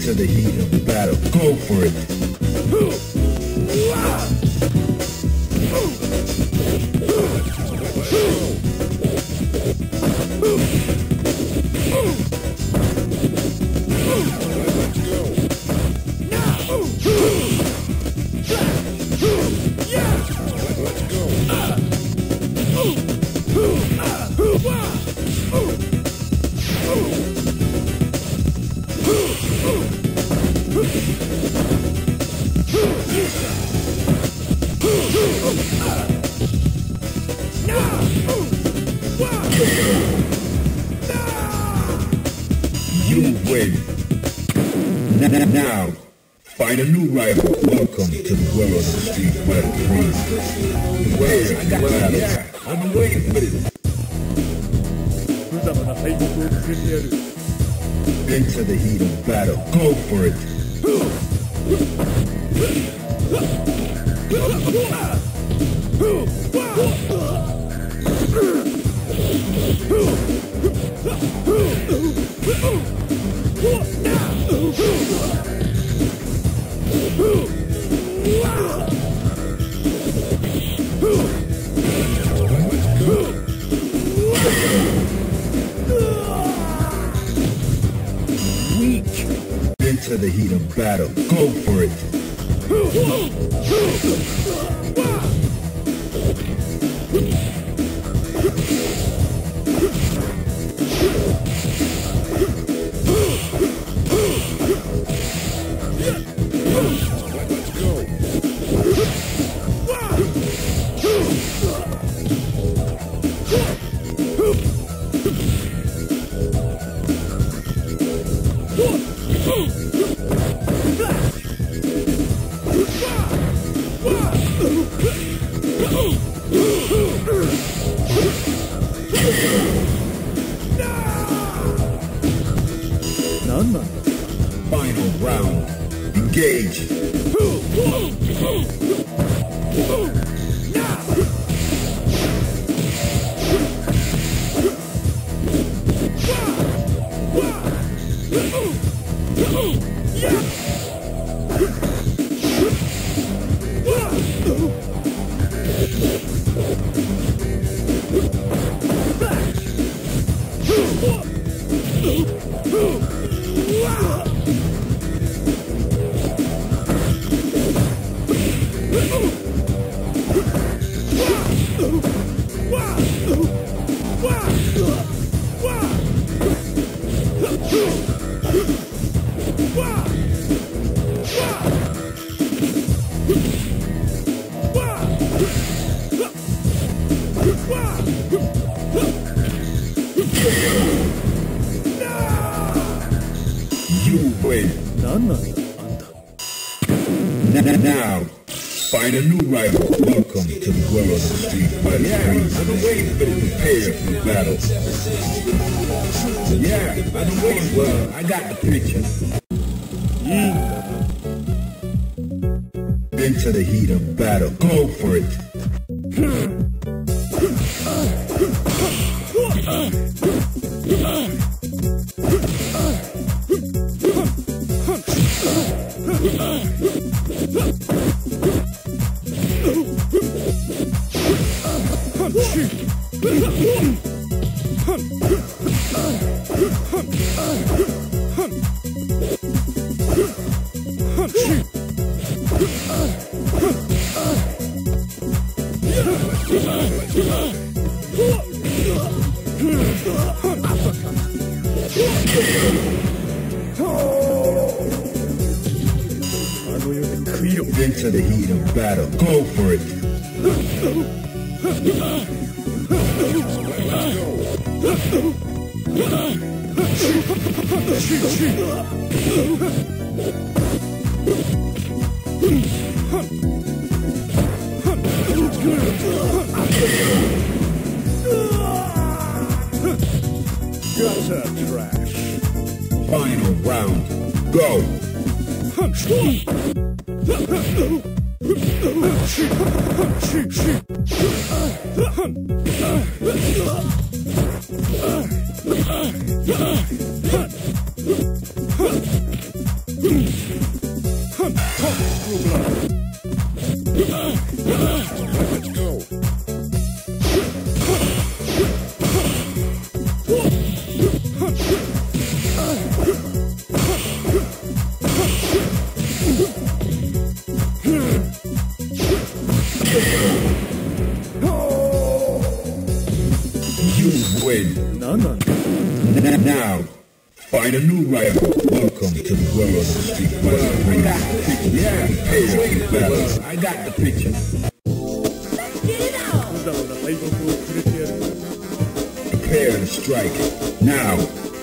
Into the heat of battle. Go for it. You win. Now, find a new rival. Welcome to the world of the Street Fighter 3. The world of the battle. Yeah, I've been waiting for this. Into the heat of battle. Go for it. Weak. Into the heat of battle. Go for it. Final round. Engage. You win. Now, find a new rival. Welcome to the world of the Street Fighter 3. I've been waiting for this. Prepare for the battle. Yeah, I've been waiting. Well, I got the picture. Into the heat of battle. Go for it. Into the heat of battle. Go for it. Gutter trash. Final round. Go. Now, find a new rival. Welcome to the world of Street Fighter. Yeah, I got the picture. Prepare to strike. Now.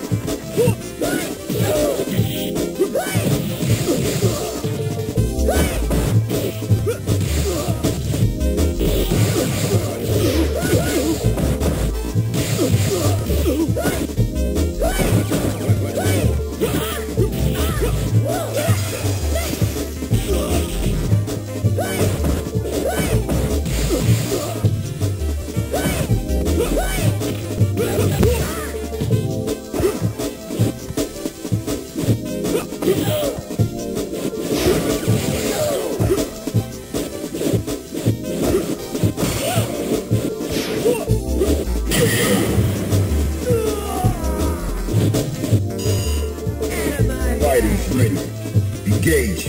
Fighters ready. Engage.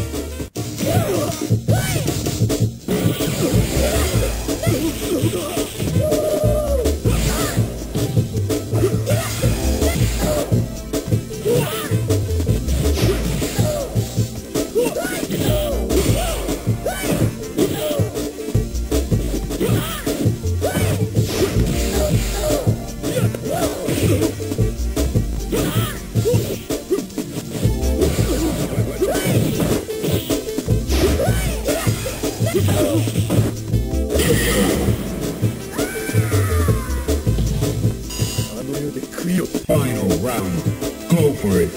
Final round. Go for it.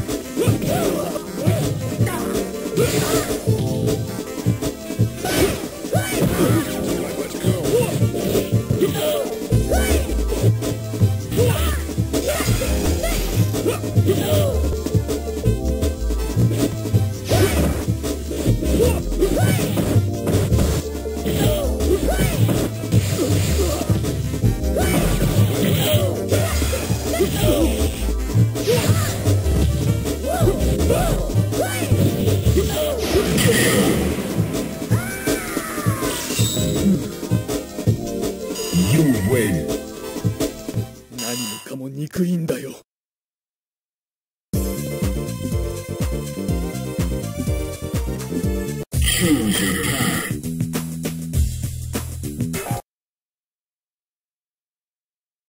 You win. 何もかも憎いんだよ。 Choose